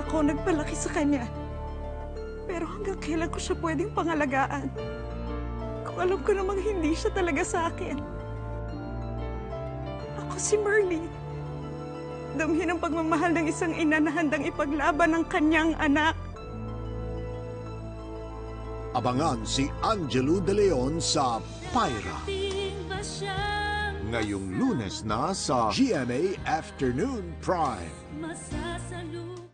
Ako nagpalaki sa kanya. Pero hanggang kailan ko siya pwedeng pangalagaan? Kung alam ko namang hindi siya talaga sa akin. Ako si Merly. Damhin ang pagmamahal ng isang ina na handang ipaglaban ng kanyang anak. Abangan si Angelu de Leon sa Pyra. Ngayong Lunes na sa GMA Afternoon Prime.